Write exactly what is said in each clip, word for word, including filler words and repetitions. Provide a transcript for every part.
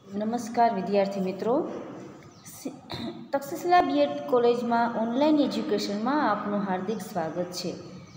नमस्कार विद्यार्थी मित्रों, तक्षशिला बीएड कॉलेज में ऑनलाइन एज्युकेशन में आपનું हार्दिक स्वागत है।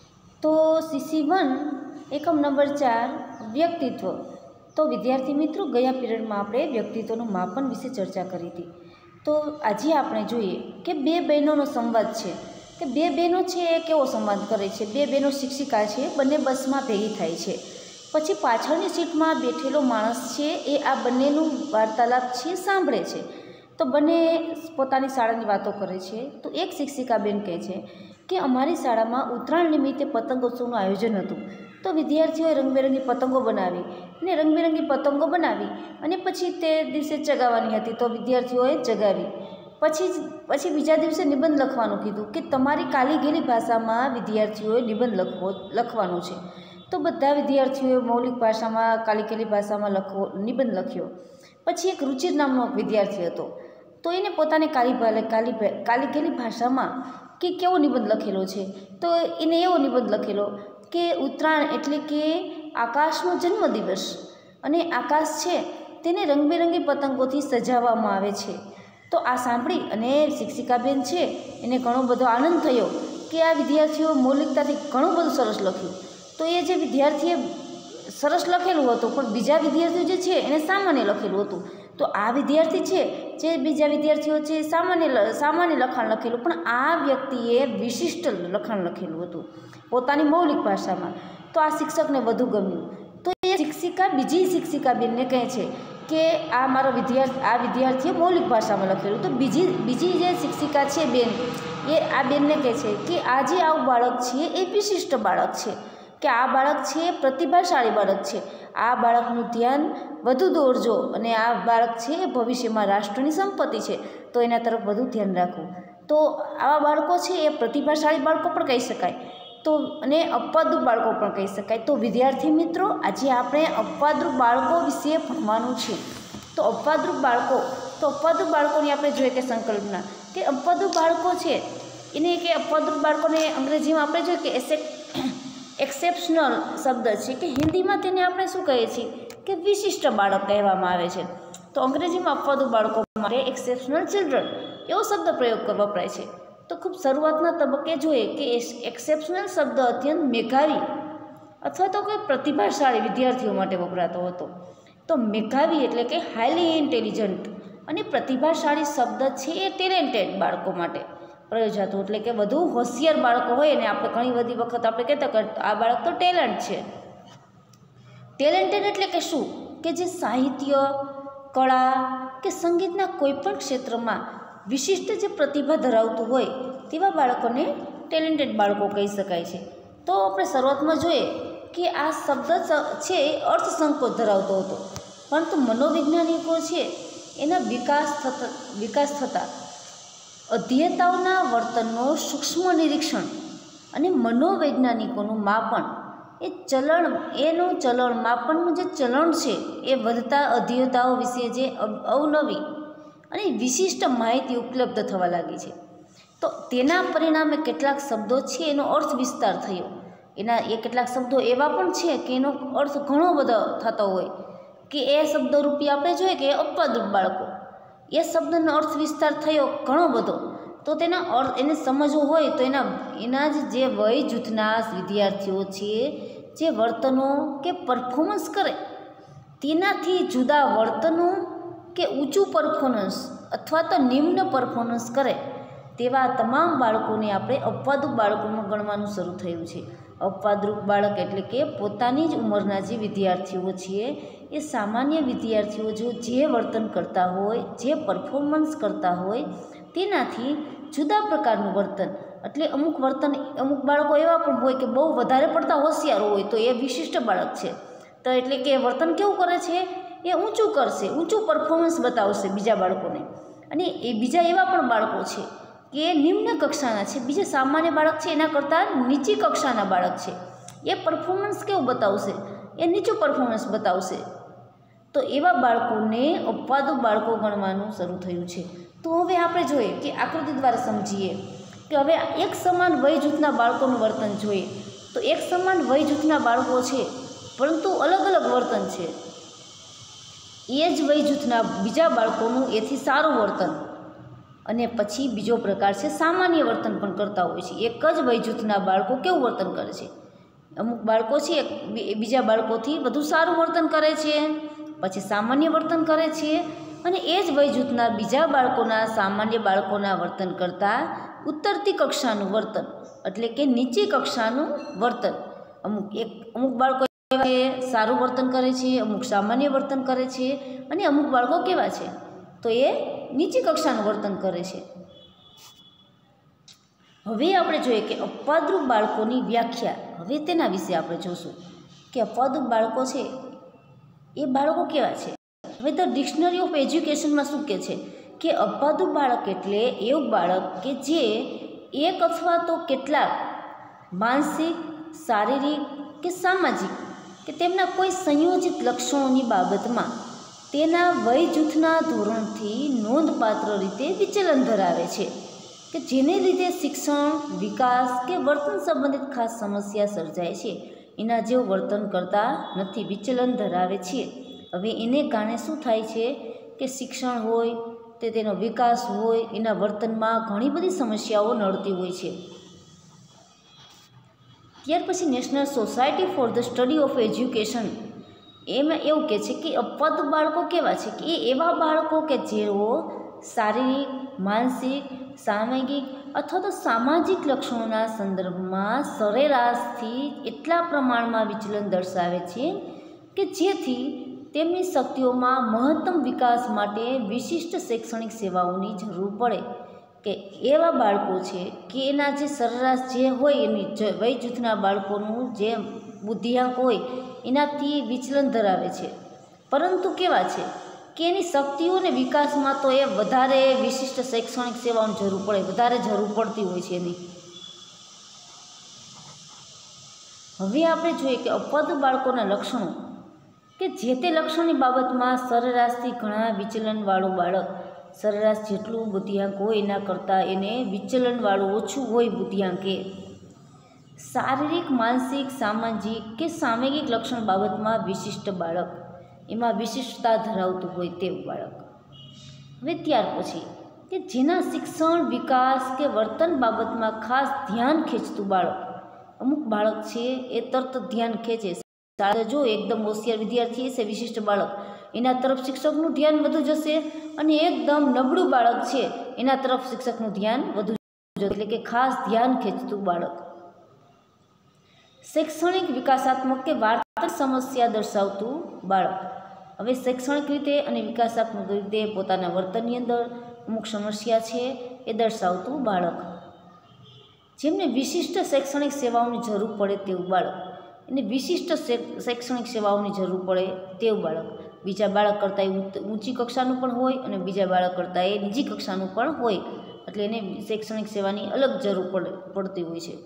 तो सीसी वन एकम नंबर चार व्यक्तित्व। तो विद्यार्थी मित्रों, गया पीरियड में आपणे व्यक्तित्वનું मापन विषे चर्चा करी थी। तो आज आपणे जोईए कि बे बहनों संवाद है कि बे बहनों है केवो संवाद करे छे। बे बहनों शिक्षिका है, बने बस में भेगी थाय छे। पछी पाछळनी सीट में बैठेलो माणस है ए आ बंनेनुं वार्तालाप छे सांभळे छे। तो बने पोतानी शाळानी वातो करे छे। तो एक शिक्षिका बेन कहे छे कि अमारी शाळा में उतरायण निमित्ते पतंगोत्सवनुं आयोजन हतुं। तो विद्यार्थीओए रंगबेरंगी पतंगो बनावी ने रंगबेरंगी पतंगो बनावी अने पछी ते दिवसे चगावવાની हती। तो विद्यार्थीओए चगावी। पछी पछी बीजा दिवसे निबंध लखवानुं कीधुं कि तमारी काली गेली भाषामां विद्यार्थीओए निबंध लखवो लखवानुं छे। तो बधा विद्यार्थीओए मौलिक भाषा में काली केली भाषा में लखो निबंध लख्यो। पछी एक रुचिर नामनो एक विद्यार्थी हतो। तो एने पोताने काली काली काली केली भाषा में कि केवो निबंध लखेलो छे। तो एने एवो निबंध लखेलो कि उत्तरायण एटले कि आकाशनो जन्मदिवस अने आकाश छे तेने रंगबेरंगी पतंगोथी सजाववामां आवे छे। तो आ सांभळी अने शिक्षिकाबेन छे एने घणो बधो आनंद थयो कि आ विद्यार्थीओ मौलिकताथी घणुं बधुं सरस लख्युं। तो ये जे विद्यार्थीए सरस लखेलुं हतुं पण बीजा विद्यार्थीओ जे छे एने सामान्य लखेलुं हतुं। तो आ विद्यार्थी छे जे बीजा विद्यार्थीओ छे सामान्य सामान्य लखाण लखेलुं, पण आ व्यक्तिए विशिष्ट लखाण लखेलुं हतुं पोतानी मौलिक भाषामां। तो आ शिक्षकने वधु गम्युं। तो ये शिक्षिका बीजी शिक्षिका बेनने कहे छे कि आ मारो विद्यार्थी आ विद्यार्थीए मौलिक भाषा में लखेलुं। तो बीजी बीजी जे शिक्षिका छे बेन ए आ बेनने कहे छे कि आ जे आवुं बाळक छे ए विशिष्ट बाळक छे, कि आ बाळक छे प्रतिभाशाળી बाळक छे। आ बाळकनुं ध्यान वधु दौरजो अने आ बाळक छे भविष्यमां राष्ट्रनी संपत्ति छे, तो एना तरफ वधु ध्यान राखो। तो आवा बाळको छे ए प्रतिभाशाળી बाळको पण कही शकाय, तो अने अपवादरूप बाळको पण कही शकाय। तो विद्यार्थी मित्रों, आजे आपणे अपवादरूप बाळको विषे भणवानुं छे। तो अपवादरूप बाळको तो अपवादरूप बाळकोनी आपणे जोईए के संकल्पना कि अपवादरूप बाळको छे एने के अपवादरूप बाळकोने अंग्रेजीमां आपणे जोईए के एसे एक्सेप्शनल शब्द है कि हिंदी में तेने आपणे शुं कहीए छीए कि विशिष्ट बाळक कहेवामां आवे छे। तो अंग्रेजी में अपवादरूप बाळको माटे एक्सेप्शनल चिल्ड्रन एवो शब्द प्रयोग वपराय छे। तो खूब शरूआतना तबक्के जोईए कि एक्सेप्शनल शब्द अत्यंत मेघावी अथवा तो कोई प्रतिभाशाળી विद्यार्थीओ माटे वपरातो हतो। तो मेघावी एटले कि हाईली इंटेलिजंट अने प्रतिभाशाળી शब्द छे ए टेलेंटेड बाळको माटे प्रयोजातो, एटले कि वधु होशियार बाळको होय ने आपणे घणी बधी वखत आपणे कहेता कि आ बाळक तो टेलेंट छे। टेलेंटेड एटले कि शुं कि जे साहित्य, कला के संगीतना कोईपण क्षेत्रमां विशिष्ट जे प्रतिभा धरावतुं होय तेवा बाळकोने टेलेंटेड बाळको कही शकाय छे। तो आपणे शरूआतमां जोईए कि आ शब्द छे अर्थ संकोच धरावतो हतो, परंतु मनोवैज्ञानिको छे एना विकास थता विकास थता अध्येताओना वर्तननो सूक्ष्म निरीक्षण अने मनोवैज्ञानिकोनुं मापन ए चलन एनुं चलन मापननुं जे चलन छे ए वधता अध्येताओ विषे जे अवनवी अने विशिष्ट माहिती उपलब्ध थवा लागी छे। तो तेना परिणामे केटलाक शब्दों छे एनो अर्थ विस्तार थयो। एना ए केटलाक शब्दों एवा पण छे कि एनो अर्थ घणो बधो थतो होय कि ए शब्द रूपी आपणे जोईए कि अपवादरूप बाळको ए शब्दनो अर्थ विस्तार थयो घणो बधो। तो तेना अर्थ एने समजवो होय तो एना एना जे वय जूथना विद्यार्थीओ छे जे वर्तनो के परफॉर्मन्स करे तेनाथी जुदा वर्तनो के ऊँचू परफॉर्मन्स अथवा तो निम्न परफॉर्मन्स करे तेवा तमाम बाळकोने आपणे अपवादरूप बाळकोमां गणवानुं शरू थयुं छे। अपवादरूप बाळक एटले कि पोतानी ज उंमરના जे विद्यार्थीओ छे ए सामान्य विद्यार्थीओ जो जे वर्तन करता होय जे परफॉर्मन्स करता होय तेनाथी जुदा प्रकारनुं वर्तन, એટલે અમુક વર્તન અમુક બાળકો એવા પણ હોય કે બહુ વધારે પડતા હોશિયાર હોય તો એ વિશિષ્ટ બાળક છે। તો એટલે કે વર્તન કેવું કરે છે એ ઊંચું કરશે, ઊંચું પરફોર્મન્સ બતાવશે બીજા બાળકોને। અને એ બીજા એવા પણ બાળકો છે કે નિમ્ન કક્ષાના છે, બીજા સામાન્ય બાળક છે એના કરતાં નીચી કક્ષાના બાળક છે, એ પરફોર્મન્સ કેવું બતાવશે એ નીચું પરફોર્મન્સ બતાવશે। તો એવા બાળકોને અપવાદરૂપ બાળકો ગણવાનું શરૂ થયું છે। तो हवे आपणे जोईए कि आकृति द्वारा समझीए कि हवे एक समान वय जूथना बाळकोनुं वर्तन जोईए। तो एक समान वय जूथना बाळको छे परंतु अलग अलग वर्तन छे। એ જ વય જૂથના બીજા બાળકોનું એથી સારું વર્તન, અને પછી બીજો પ્રકાર છે સામાન્ય વર્તન પણ કરતા હોય છે. એક જ વય જૂથના બાળકો કેવું વર્તન કરે છે? અમુક બાળકો છે એ બીજા બાળકોથી વધુ સારું વર્તન કરે છે, પછી સામાન્ય વર્તન કરે છે, અને એ જ વય જૂથના બીજા બાળકોના સામાન્ય બાળકોના વર્તન કરતાં ઉતરતી કક્ષાનું વર્તન, એટલે કે નીચી કક્ષાનું વર્તન. અમુક એક અમુક બાળકો સારું વર્તન કરે છે, અમુક સામાન્ય વર્તન કરે છે, અને અમુક બાળકો કેવા છે તો એ નીચી કક્ષાનું વર્તન કરે છે. હવે આપણે જોઈએ કે અપવાદરૂપ બાળકોની વ્યાખ્યા. હવે તેના વિશે આપણે જોશું કે અપવાદરૂપ બાળકો છે એ બાળકો કેવા છે. હવે ધ ડિક્શનરી ઓફ એજ્યુકેશનમાં શું કહે છે કે અપવાદરૂપ બાળક એટલે એવું બાળક કે જે એક અથવા તો કેટલાક માનસિક, શારીરિક કે સામાજિક કે તેમના કોઈ સંયોજિત લક્ષણોની બાબતમાં તેના વય જૂથના ધોરણથી નોંધપાત્ર રીતે વિચલન ધરાવે છે, કે જેને લીધે શિક્ષણ, વિકાસ કે વર્તન સંબંધિત ખાસ સમસ્યા સર્જાય છે. એના જેવું વર્તન કરતા નથી, વિચલન ધરાવે છે. હવે એને કારણે શું થાય છે કે શિક્ષણ હોય તે તેનો વિકાસ હોય એના વર્તનમાં ઘણી બધી સમસ્યાઓ નડતી હોય છે. ત્યાર પછી national society for the study of education એમાં એવું કહે છે કે અપવાદરૂપ બાળકો કેવા છે કે એ એવા બાળકો કે જેઓ શારીરિક, માનસિક, સામાજિક અથવા તો સામાજિક લક્ષણોના સંદર્ભમાં સરેરાશથી એટલા પ્રમાણમાં વિચલન દર્શાવે છે કે જેથી તેમની શક્તિઓમાં મહત્તમ વિકાસ માટે વિશિષ્ટ શૈક્ષણિક સેવાઓની જરૂર પડે. કે એવા બાળકો છે કે એના જે સરેરાશ જે હોય એની વય જૂથના બાળકોનું જે બુદ્ધિઆંક હોય એનાથી વિચલન ધરાવે છે, પરંતુ કેવા છે કે એની શક્તિઓ અને વિકાસમાં તો એ વધારે વિશિષ્ટ શૈક્ષણિક સેવાઓની જરૂર પડે, વધારે જરૂર પડતી હોય છે એની. હવે આપણે જોઈએ કે અપવાદરૂપ બાળકોના લક્ષણો કે જે તે લક્ષણની બાબતમાં સરેરાશથી ઘણા વિચલનવાળું બાળક, સરેરાશ જેટલું બુદ્ધિઆંક હોય એના કરતાં એને વિચલનવાળું ઓછું હોય બુદ્ધિઆંક એ. શારીરિક, માનસિક, સામાજિક કે સામાજિક લક્ષણ બાબતમાં વિશિષ્ટ બાળક, એમાં વિશિષ્ટતા ધરાવતું હોય તેવું બાળક. હવે ત્યાર પછી કે જેના શિક્ષણ, વિકાસ કે વર્તન બાબતમાં ખાસ ધ્યાન ખેંચતું બાળક. અમુક બાળક છે એ તરત ધ્યાન ખેંચે, જો એકદમ હોશિયાર વિદ્યાર્થી હશે વિશિષ્ટ બાળક એના તરફ શિક્ષકનું ધ્યાન વધુ જશે, અને એકદમ નબળું બાળક છે એના તરફ શિક્ષકનું ધ્યાન વધુ જશે, એટલે કે ખાસ ધ્યાન ખેંચતું બાળક. શૈક્ષણિક, વિકાસાત્મક કે વાર્તાત્મક સમસ્યા દર્શાવતું બાળક. હવે શૈક્ષણિક રીતે અને વિકાસાત્મક રીતે પોતાના વર્તનની અંદર અમુક સમસ્યા છે એ દર્શાવતું બાળક. જેમને વિશિષ્ટ શૈક્ષણિક સેવાઓની જરૂર પડે તેવું બાળક. એને વિશિષ્ટ શૈક્ષણિક સેવાઓની જરૂર પડે તેવું બાળક. બીજા બાળક કરતાં એ ઊંચી કક્ષાનું પણ હોય અને બીજા બાળક કરતાં એ નીચી કક્ષાનું પણ હોય, એટલે એને શૈક્ષણિક સેવાની અલગ જરૂર પડે પડતી હોય છે.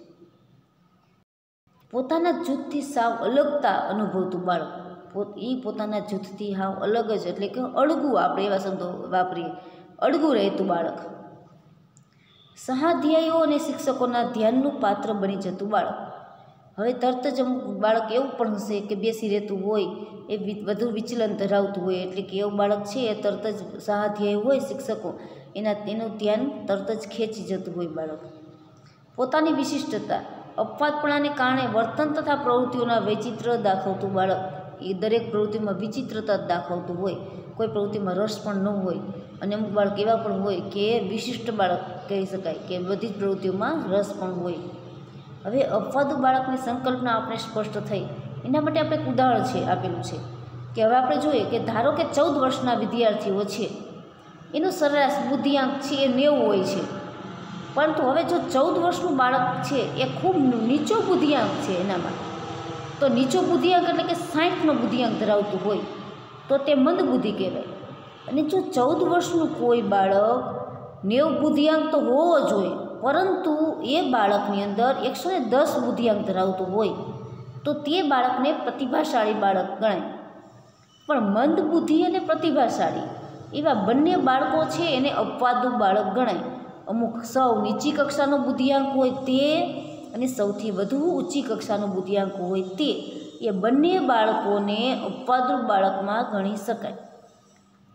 પોતાના જૂથથી સાવ અલગતા અનુભવતું બાળક. એ પોતાના જૂથથી સાવ અલગ જ, એટલે કે અળગું, આપણે એવા શબ્દો વાપરીએ, અળગું રહેતું બાળક. સહાધ્યાયીઓ અને શિક્ષકોના ધ્યાનનું પાત્ર બની જતું બાળક. હવે તરત જ અમુક બાળક એવું પણ હશે કે બેસી રહેતું હોય, એ વધુ વિચલન ધરાવતું હોય, એટલે કે એવું બાળક છે એ તરત જ સહાધ્યાયી હોય શિક્ષકો એના એનું ધ્યાન તરત જ ખેંચી જતું હોય બાળક. પોતાની વિશિષ્ટતા, અપવાદપણાને કારણે વર્તન તથા પ્રવૃત્તિઓના વૈચિત્ર દાખવતું બાળક. એ દરેક પ્રવૃત્તિમાં વિચિત્રતા દાખવતું હોય, કોઈ પ્રવૃત્તિમાં રસ પણ ન હોય, અને અમુક બાળક એવા પણ હોય કે વિશિષ્ટ બાળક કહી શકાય કે બધી જ પ્રવૃત્તિઓમાં રસ પણ હોય. હવે અપવાદરૂપ બાળકની સંકલ્પના આપણે સ્પષ્ટ થઈ, એના માટે આપણે એક ઉદાહરણ છે આપેલું છે કે હવે આપણે જોઈએ કે ધારો કે ચૌદ વર્ષના વિદ્યાર્થીઓ છે, એનો સરેરાશ બુદ્ધિઆંક છે એ નેવું હોય છે, પરંતુ હવે જો ચૌદ વર્ષનું બાળક છે એ ખૂબ નીચો બુદ્ધિઆંક છે એનામાં, તો નીચો બુદ્ધિઆંક એટલે કે સાઠનો બુદ્ધિઆંક ધરાવતું હોય તો તે મંદ બુદ્ધિ કહેવાય. અને જો ચૌદ વર્ષનું કોઈ બાળક નેવું બુદ્ધિઆંક તો હોવો જોઈએ, પરંતુ એ બાળકની અંદર એકસો ને દસ બુદ્ધિઆંક ધરાવતું હોય તો તે બાળકને પ્રતિભાશાળી બાળક ગણાય. પણ મંદ બુદ્ધિ અને પ્રતિભાશાળી એવા બંને બાળકો છે એને અપવાદરૂપ બાળક ગણાય. અમુક સૌ નીચી કક્ષાનો બુદ્ધિઆંક હોય તે અને સૌથી વધુ ઊંચી કક્ષાનો બુદ્ધિઆંક હોય તે, એ બંને બાળકોને અપવાદરૂપ બાળકમાં ગણી શકાય.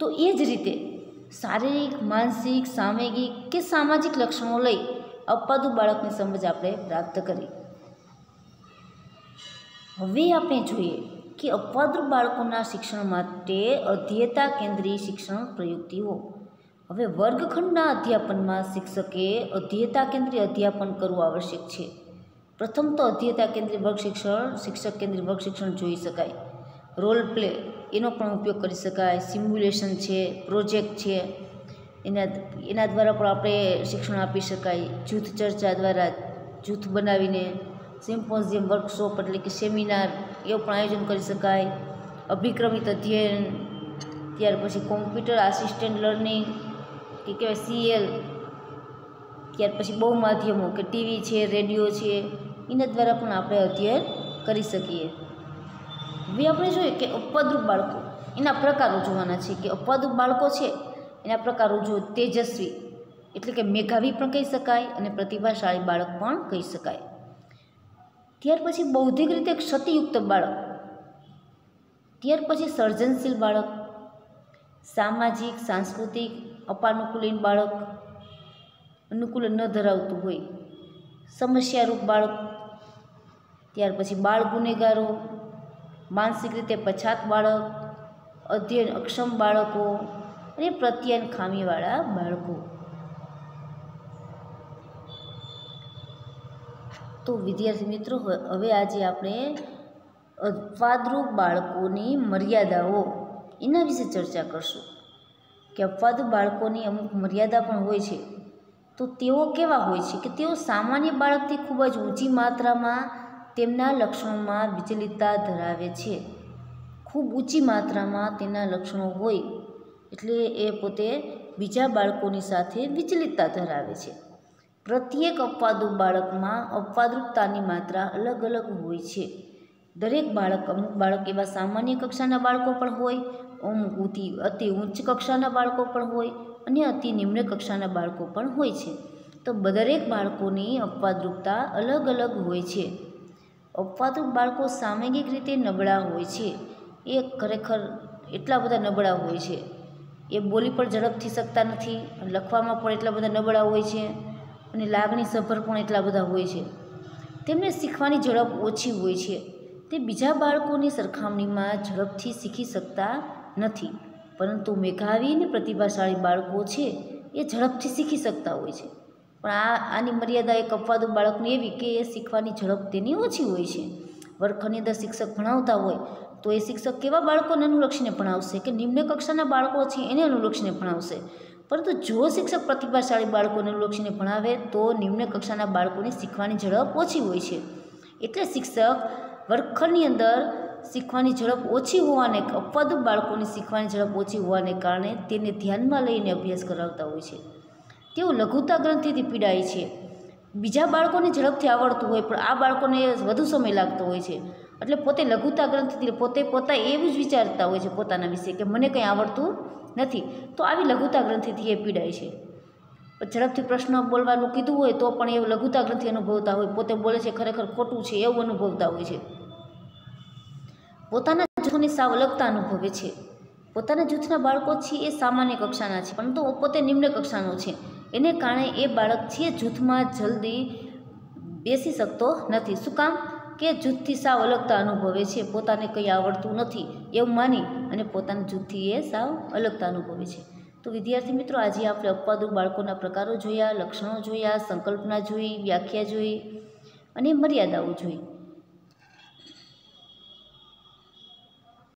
તો એ જ રીતે શારીરિક, માનસિક, સાંવેગિક કે સામાજિક લક્ષણો લઈ અપવાદરૂપ બાળકની સમજ આપણે પ્રાપ્ત કરી. હવે આપણે જોઈએ કે અપવાદરૂપ બાળકોના શિક્ષણ માટે અધ્યેયતા કેન્દ્રીય શિક્ષણ પ્રયુક્તિઓ. હવે વર્ગખંડના અધ્યાપનમાં શિક્ષકે અધ્યેયતા કેન્દ્રીય અધ્યાપન કરવું આવશ્યક છે. પ્રથમ તો અધ્યેયતા કેન્દ્રીય વર્ગ શિક્ષણ, શિક્ષક કેન્દ્રીય વર્ગ શિક્ષણ જોઈ શકાય. રોલ પ્લે એનો પણ ઉપયોગ કરી શકાય. સિમ્યુલેશન છે, પ્રોજેક્ટ છે, એના એના દ્વારા પણ આપણે શિક્ષણ આપી શકાય. જૂથ ચર્ચા દ્વારા જૂથ બનાવીને સિમ્પોઝિયમ, વર્કશોપ એટલે કે સેમિનાર એવું પણ આયોજન કરી શકાય. અભિક્રમિત અધ્યયન, ત્યાર પછી કોમ્પ્યુટર આસિસ્ટન્ટ લર્નિંગ કે કહેવાય સીએલ, ત્યાર પછી બહુ માધ્યમો કે ટીવી છે, રેડિયો છે, એના દ્વારા પણ આપણે અધ્યયન કરી શકીએ. હવે આપણે જોઈએ કે અપવાદરૂપ બાળકો એના પ્રકારો જોવાના છે કે અપવાદરૂપ બાળકો છે એના પ્રકારો જો તેજસ્વી એટલે કે મેધાવી પણ કહી શકાય અને પ્રતિભાશાળી બાળક પણ કહી શકાય. ત્યાર પછી બૌદ્ધિક રીતે ક્ષતિયુક્ત બાળક, ત્યાર પછી સર્જનશીલ બાળક, સામાજિક સાંસ્કૃતિક અપાનુકૂલીન બાળક, અનુકૂલન ન ધરાવતું હોય, સમસ્યારૂપ બાળક, ત્યાર પછી બાળ ગુનેગારો, માનસિક રીતે પછાત બાળક, અધ્યયન અક્ષમ બાળકો અને પ્રત્યાયન ખામીવાળા બાળકો. તો વિદ્યાર્થી મિત્રો, હવે આજે આપણે અપવાદરૂપ બાળકોની મર્યાદાઓ એના વિશે ચર્ચા કરશું કે અપવાદરૂપ બાળકોની અમુક મર્યાદા પણ હોય છે. તો તેઓ કેવા હોય છે કે તેઓ સામાન્ય બાળકથી ખૂબ જ ઊંચી માત્રામાં તેમના લક્ષણોમાં વિચલિતતા ધરાવે છે. ખૂબ ઊંચી માત્રામાં તેના લક્ષણો હોય એટલે એ પોતે બીજા બાળકોની સાથે વિચલિતતા ધરાવે છે. પ્રત્યેક અપવાદરૂપ બાળકમાં અપવાદરૂપતાની માત્રા અલગ અલગ હોય છે. દરેક બાળક, અમુક બાળક એવા સામાન્ય કક્ષાના બાળકો પણ હોય, અમુક અતિ અતિ ઉચ્ચ કક્ષાના બાળકો પણ હોય અને અતિ નિમ્ન કક્ષાના બાળકો પણ હોય છે. તો દરેક બાળકોની અપવાદરૂપતા અલગ અલગ હોય છે. અપવાદરૂપ બાળકો સામાજિક રીતે નબળા હોય છે. એ ખરેખર એટલા બધા નબળા હોય છે. એ બોલી પણ ઝડપથી શકતા નથી, લખવામાં પણ એટલા બધા નબળા હોય છે અને લાગણીસભર પણ એટલા બધા હોય છે. તેમને શીખવાની ઝડપ ઓછી હોય છે. તે બીજા બાળકોની સરખામણીમાં ઝડપથી શીખી શકતા નથી, પરંતુ મેધાવી અને પ્રતિભાશાળી બાળકો છે એ ઝડપથી શીખી શકતા હોય છે. પણ આ આની મર્યાદા એક અપવાદરૂપ બાળકની એવી કે એ શીખવાની ઝડપ તેની ઓછી હોય છે. વર્ગખંડની અંદર શિક્ષક ભણાવતા હોય તો એ શિક્ષક કેવા બાળકોને અનુલક્ષીને ભણાવશે કે નિમ્ન કક્ષાના બાળકો છે એને અનુલક્ષીને ભણાવશે. પરંતુ જો શિક્ષક પ્રતિભાશાળી બાળકોને અનુલક્ષીને ભણાવે તો નિમ્ન કક્ષાના બાળકોની શીખવાની ઝડપ ઓછી હોય છે. એટલે શિક્ષક વર્ગખંડની અંદર શીખવાની ઝડપ ઓછી હોવાને, અપવાદરૂપ બાળકોની શીખવાની ઝડપ ઓછી હોવાને કારણે તેને ધ્યાનમાં લઈને અભ્યાસ કરાવતા હોય છે. તેઓ લઘુતા ગ્રંથિથી પીડાય છે. બીજા બાળકોને ઝડપથી આવડતું હોય પણ આ બાળકોને વધુ સમય લાગતો હોય છે. એટલે પોતે લઘુતા ગ્રંથિથી પોતે પોતા એવું જ વિચારતા હોય છે પોતાના વિશે કે મને કંઈ આવડતું નથી. તો આવી લઘુતા ગ્રંથિથી એ પીડાય છે. ઝડપથી પ્રશ્ન બોલવાનું કીધું હોય તો પણ એ લઘુતા ગ્રંથિ અનુભવતા હોય, પોતે બોલે છે ખરેખર ખોટું છે એવું અનુભવતા હોય છે. પોતાના જૂથોની સાવ અલગતા અનુભવે છે. પોતાના જૂથના બાળકો છે એ સામાન્ય કક્ષાના છે પરંતુ પોતે નિમ્ન કક્ષાનો છે. એને કારણે એ બાળક છે જૂથમાં જલ્દી બેસી શકતો નથી. શું કામ? કે જૂથથી સાવ અલગતા અનુભવે છે. પોતાને કંઈ આવડતું નથી એવું માની અને પોતાના જૂથથી એ સાવ અલગતા અનુભવે છે. તો વિદ્યાર્થી મિત્રો, આજે આપણે અપવાદરૂપ બાળકોના પ્રકારો જોયા, લક્ષણો જોયા, સંકલ્પના જોઈ, વ્યાખ્યા જોઈ અને મર્યાદાઓ જોઈ.